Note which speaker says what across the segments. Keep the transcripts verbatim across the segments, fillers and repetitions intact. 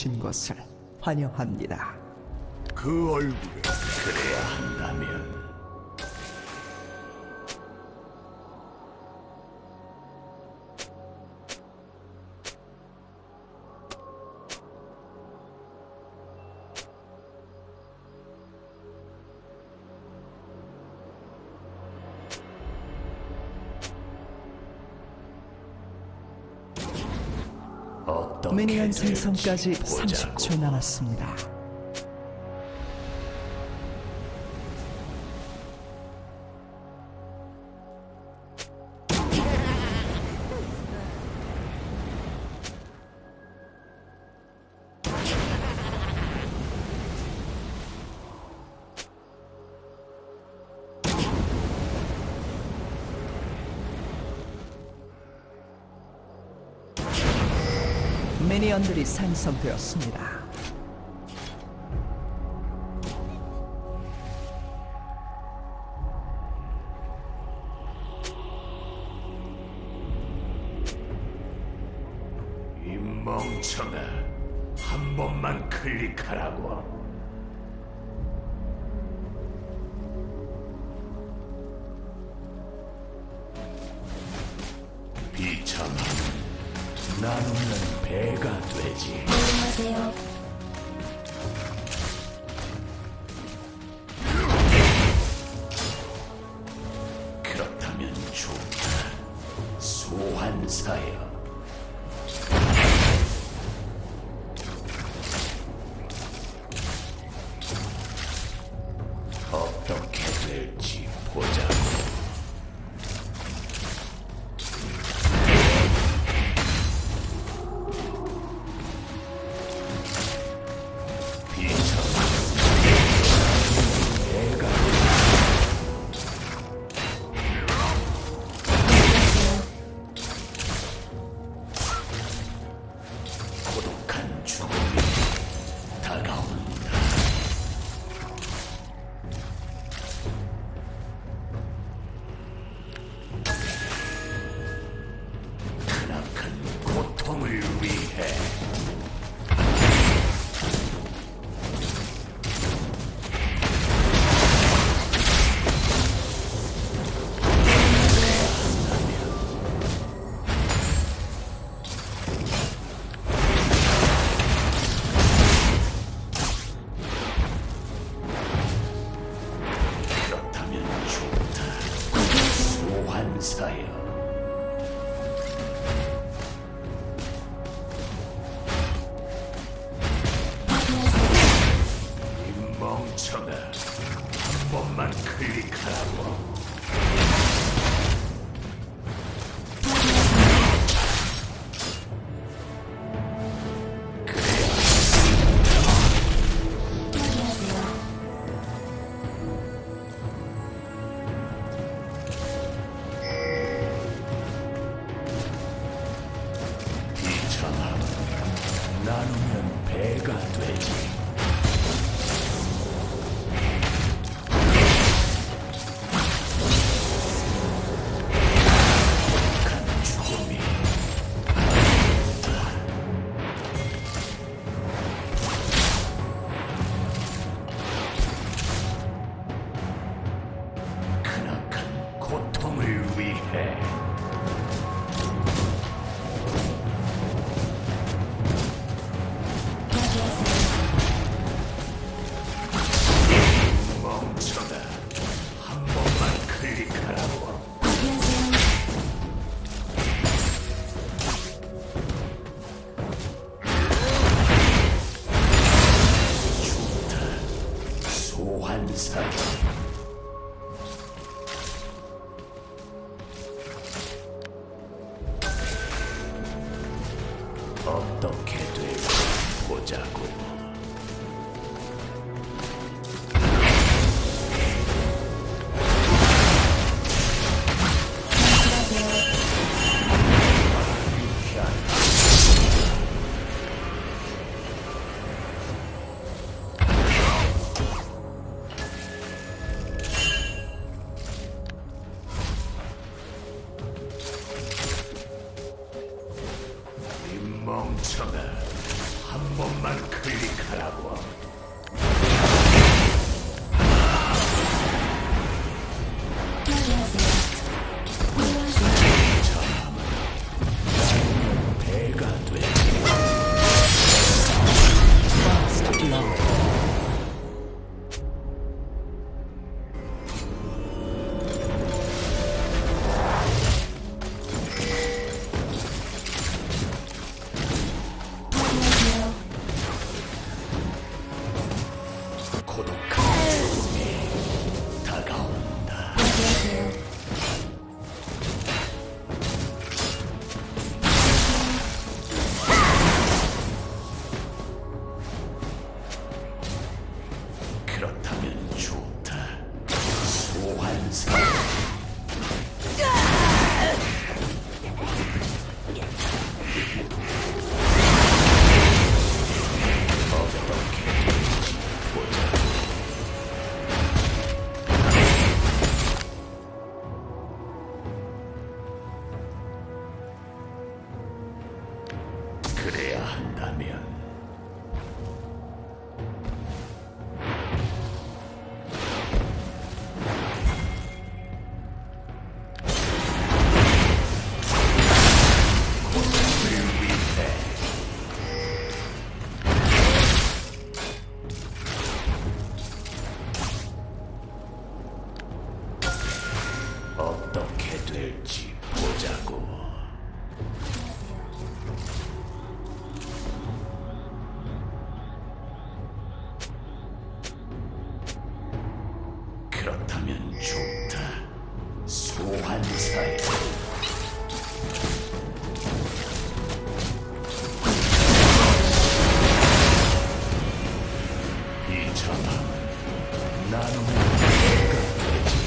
Speaker 1: 신 것을 환영합니다.
Speaker 2: 그 얼굴에 그래야 한다면
Speaker 1: 미니언 생성까지 삼십 초 남았습니다. 미니언들이 생성되었습니다.
Speaker 2: 이 멍청아, 한 번만 클릭하라고. 비참함 나누면 배가 되지.
Speaker 3: 안녕하세요.
Speaker 2: 그렇다면 좋다. 소환사여. 어떻게 될지 보자고. 고독한 죽음이 다가온다. 크나큰 고통을 위해 소환사여. 이 멍청아, 한 번만 클릭하라고. 나누면 배가 되지. 고독한 죽음이 다가온다. 크나큰 고통을 위해 멍청아, 한 번만 클릭하라고. 좋다. 소환사. 어떻게 될지 보자고. 멍청아, 한 번만 번만 클릭하라고. 배가 돼.
Speaker 1: First love.
Speaker 2: 고독한 죽음이 다가온다. 그렇다면 좋다. 소환사. 어떻게 될지 보자. 그래야 한다면 고통을 위해 어떻게 될지 보자고. 그렇다면 좋다. 소환사여. 이 전함은 나눔의 배가 되지.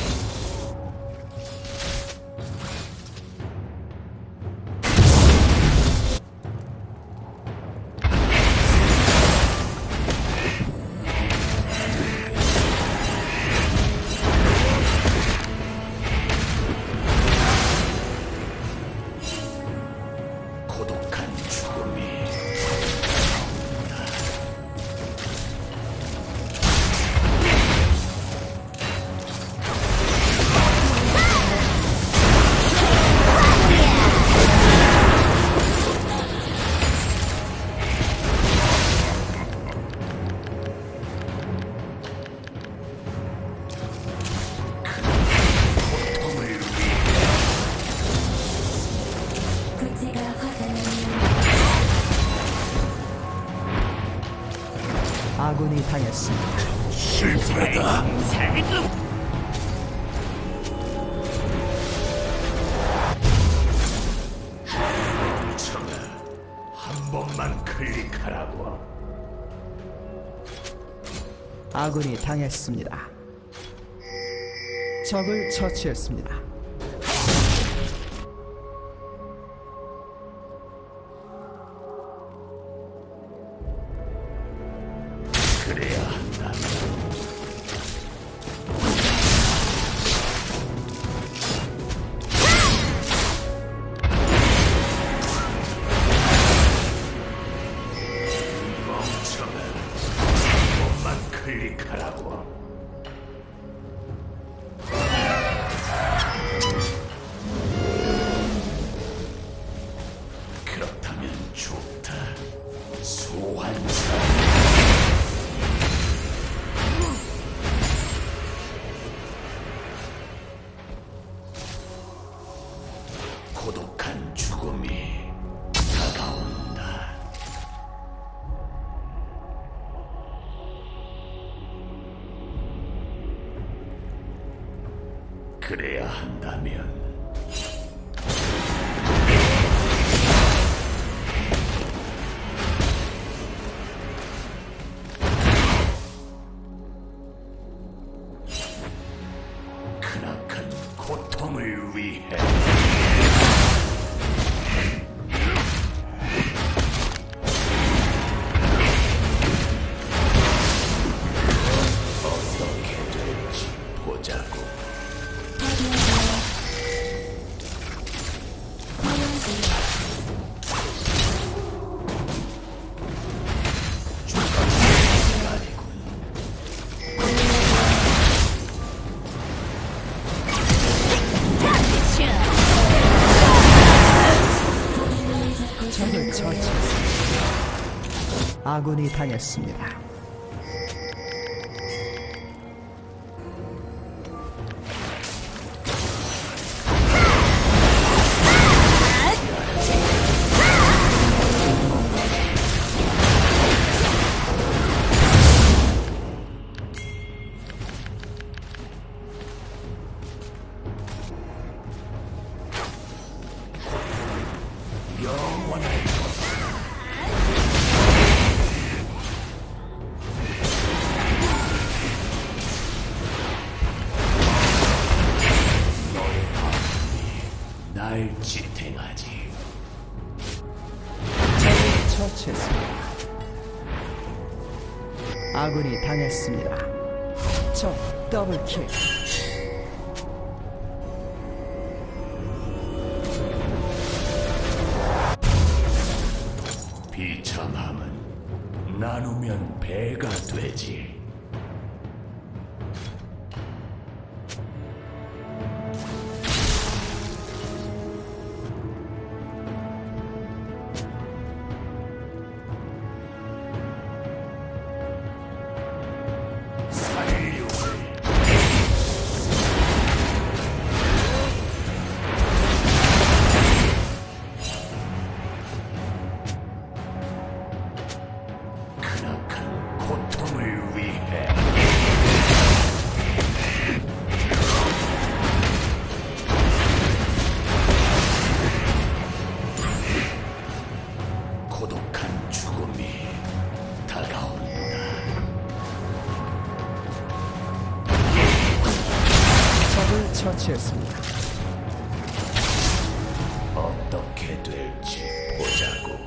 Speaker 2: 고독한 죽음이 다가온다. 고통을 위해
Speaker 3: 구체가 화가는
Speaker 1: 아군이 당했습니다.
Speaker 2: 실패다. 청아, 한 번만 클릭하라고.
Speaker 1: 아군이 당했습니다. 적을 처치했습니다.
Speaker 2: 그래야 한다면 멍청아, 한 번만 클릭하라고. 그렇다면 좋다. 소환사. 고독한 죽음이 다가온다. 그래야 한다면 크나큰 고통을 위해 어떻게 될지 보자고.
Speaker 1: 아군이 당했습니다.
Speaker 2: 영원할 날 지탱하지.
Speaker 1: 적을 처치했습니다. 아군이 당했습니다. 적 더블킬.
Speaker 2: 비참함은 나누면 배가 되지. 크나큰 고통을 위해 고독한 죽음이 다가온다.
Speaker 1: 적을 처치했습니다.
Speaker 2: 어떻게 될지 보자고.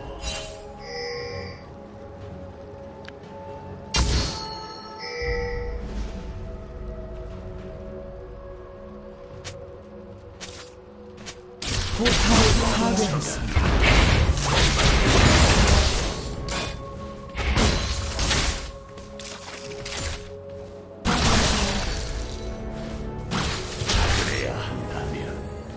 Speaker 1: 포탑을 파괴했습니다.
Speaker 2: 그래야 한다면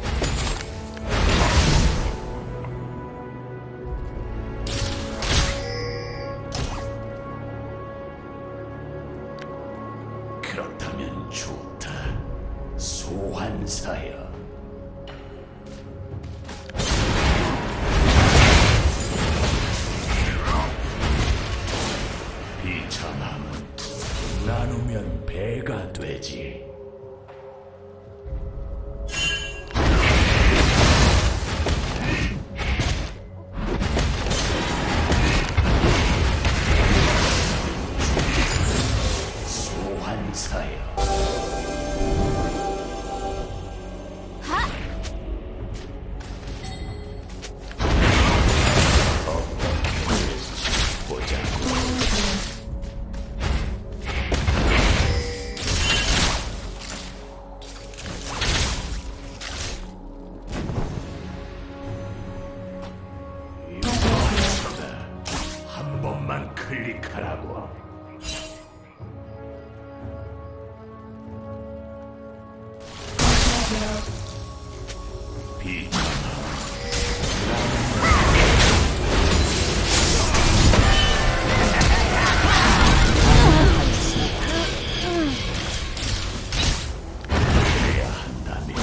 Speaker 2: 그렇다면 좋다. 소환사여. 비참함은 나누면 배가 되지. 소환사여. 어떻게 될지 보자고. 한 번만 클릭하라고. 비참함. 그래야 한다면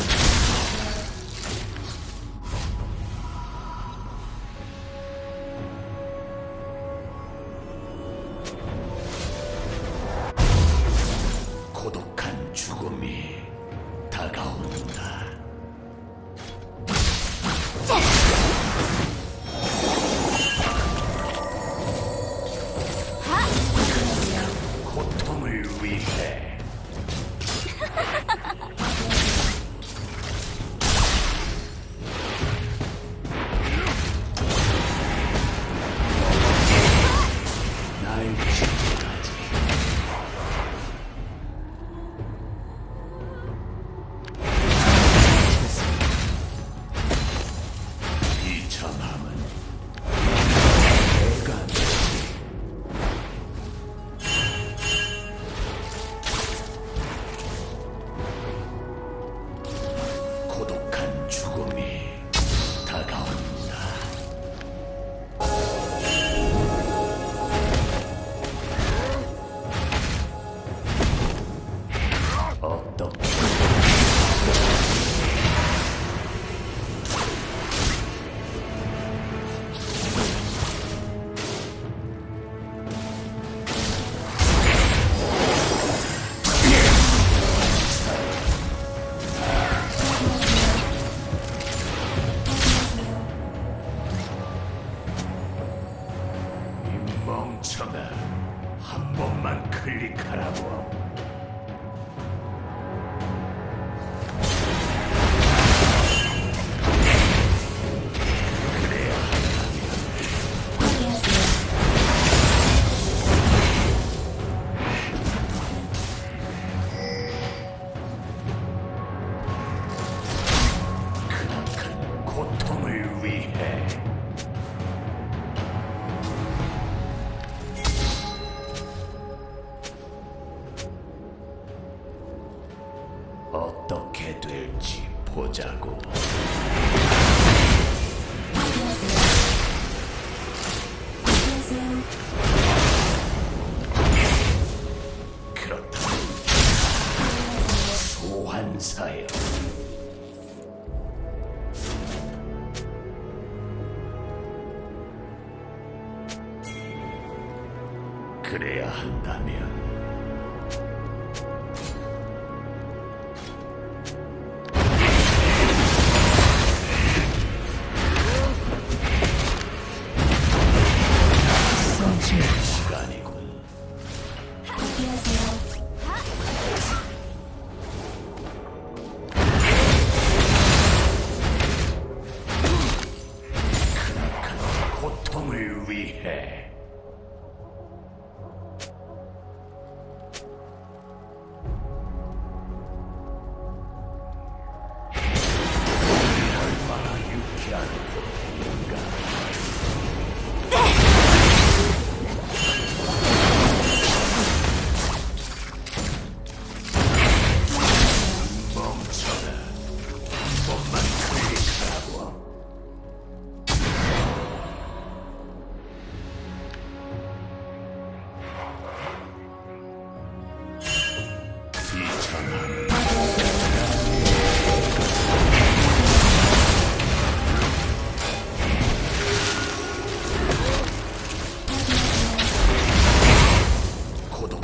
Speaker 2: 고독한 죽음이 다가온다. 고통을 위해 날 지켜가지. 비참함은 배가 되지. 번만 클릭하라고. 크나큰 고통을 위해. 어떻게 될지 보자고. 그렇다면 소환사여. 그래야 한다면
Speaker 1: 성취.
Speaker 2: 시간이군. 크나큰 고통을 위해. 얼마나 유쾌한 고통인가. 멈춰라. 한 번만 클릭하라고. 비천함. 고독.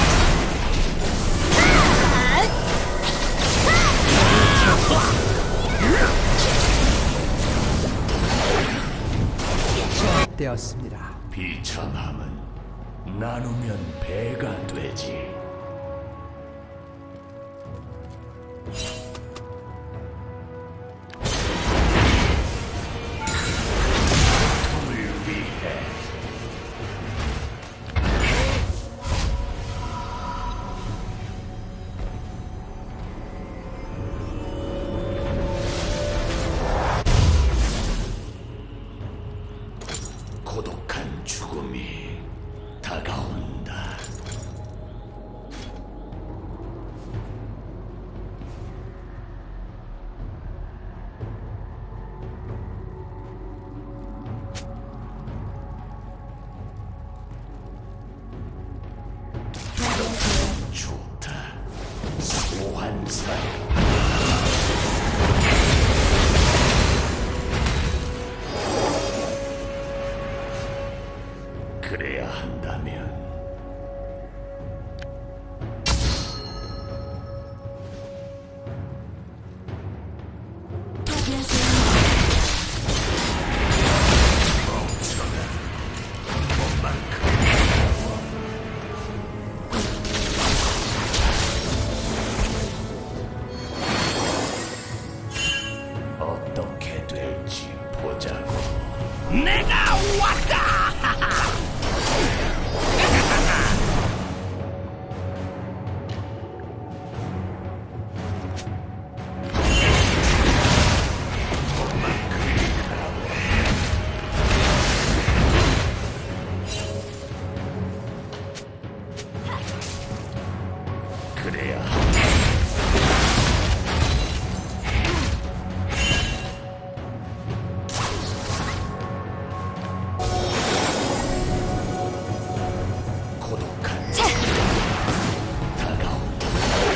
Speaker 1: 되었습니다.
Speaker 2: 비천함은 나누면 배가 되지. 고통을 위해. 고독한 죽음이 다가온다. 좋다. 소환사. 그래야 한다면 멈춰라. 한 번만 클릭하라고. 어떻게 될지 보자고. 내가 왔다. 그래야 고독한 다가온다.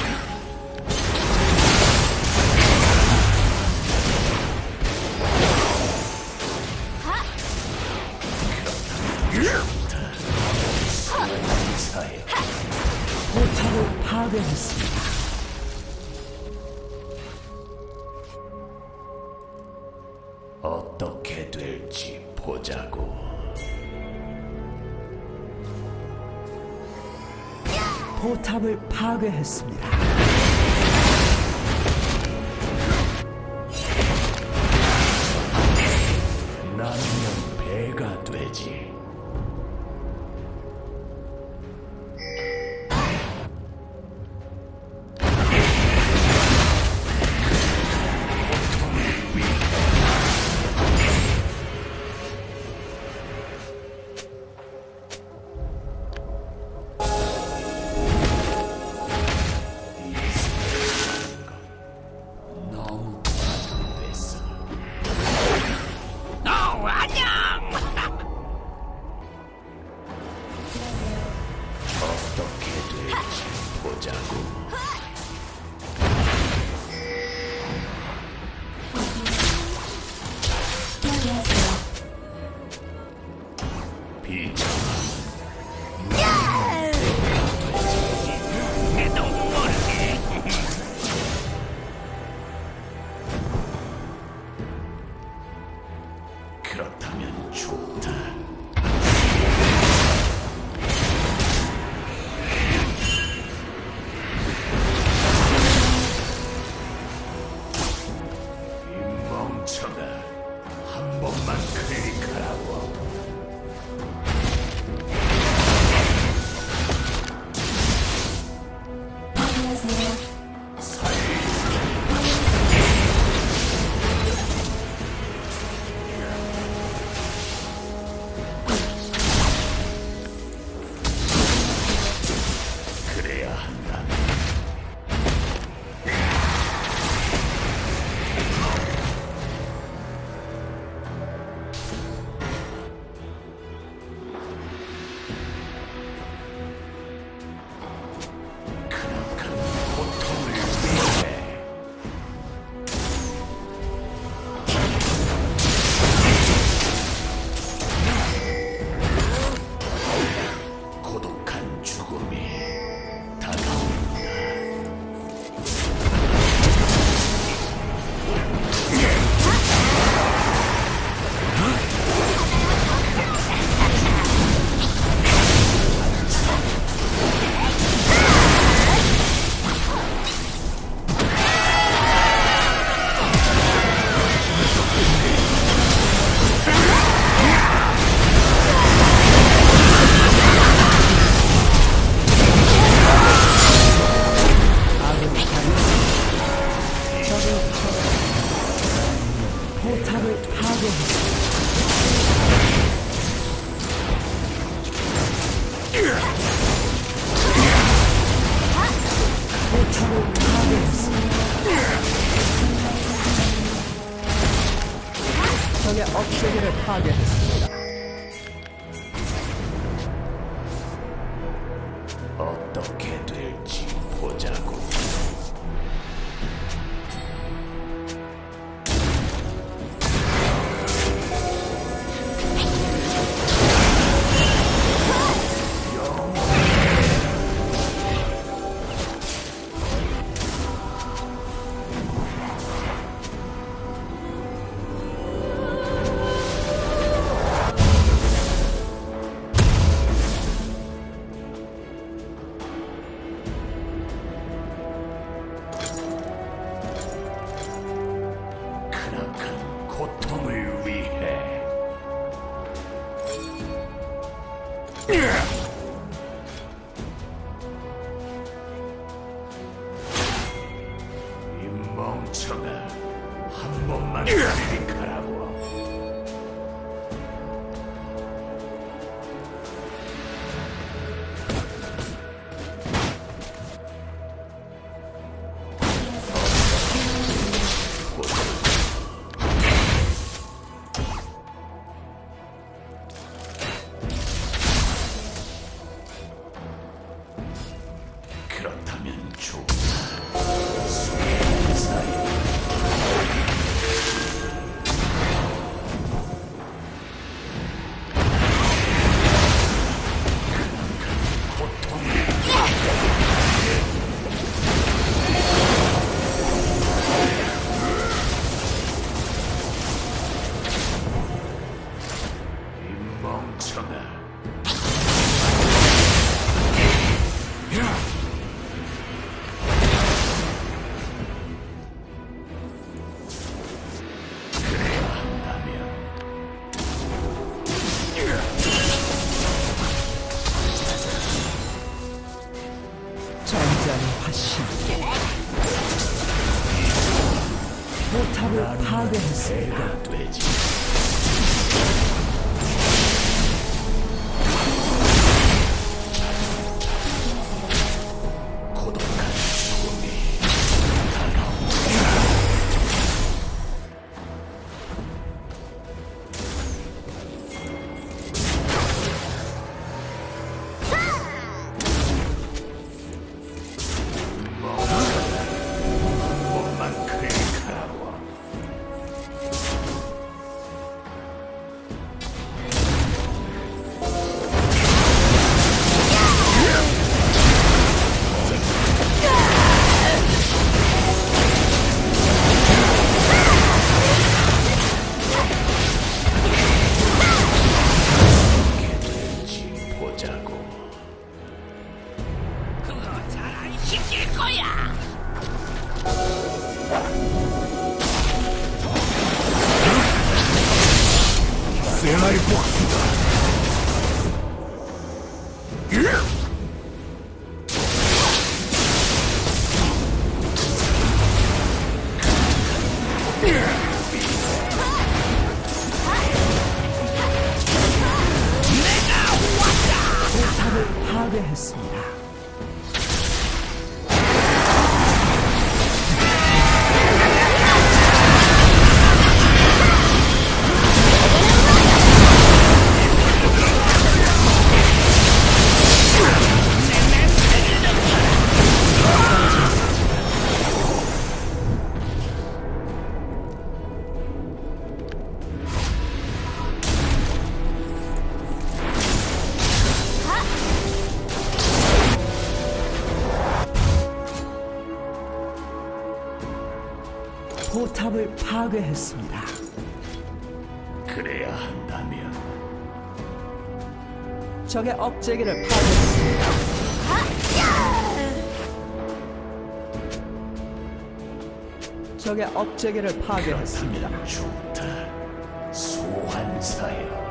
Speaker 2: 그렇다. 소환사의
Speaker 1: 포탑을 파괴했습니다.
Speaker 2: 어떻게 될지 보자고.
Speaker 1: 포탑을 파괴했습니다.
Speaker 2: 나면 배가 되지. 너무 과장됐어. 너 안녕. 어떻게 될지 보자고. 비참한 내도 모르게. 그렇다면 좋다. 이 멍청아, 한 번만 클릭하라고. 그래야 한다. 그나큰 고통을 위해 고독한 죽음이 다가온다.
Speaker 1: 포탑을 파괴했습니다. 포탑을 파괴했습니다. 적의 억제기를 파괴했습니다.
Speaker 2: 어떻게 될지 보자고.
Speaker 1: 하십시오. 포탑을 파괴했습니다.
Speaker 2: 배가 되지. 고독한 죽음이 다가온다. 몸만 클릭하라고. 어떻게 될지 보자고.
Speaker 4: 쌩알 복수다.
Speaker 1: 포탑을 파괴했습니다. 포탑을 파괴했습니다.
Speaker 2: 그래야 한다면
Speaker 1: 적의 억제기를 파괴했습니다. 적의 억제기를 파괴했습니다.
Speaker 2: 그렇다면 좋다. 소환사여.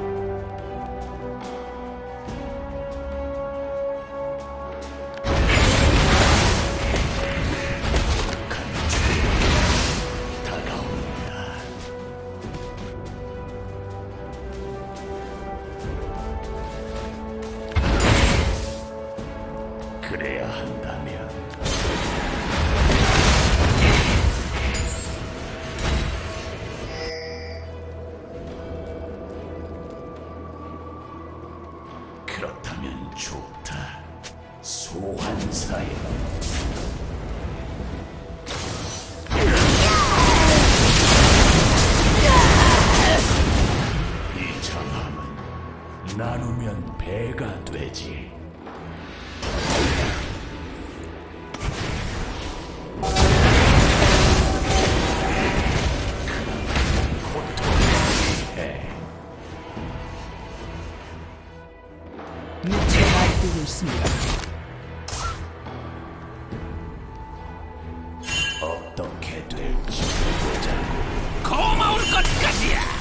Speaker 2: 다가온다. 그래야 한다면 그렇다면 좋다. 소환사여. 이 장함은 나누면 배가 되지.
Speaker 1: 미쳐 날뛰고 있습니다.
Speaker 2: 어떻게 될지 보자고.
Speaker 4: 고마울 것까지야.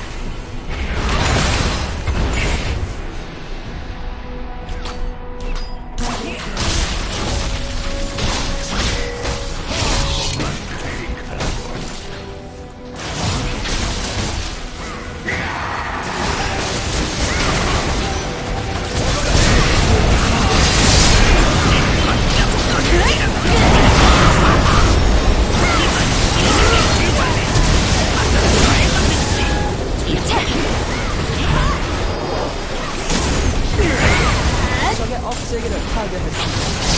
Speaker 1: 적의 억제기를 파괴했습니다.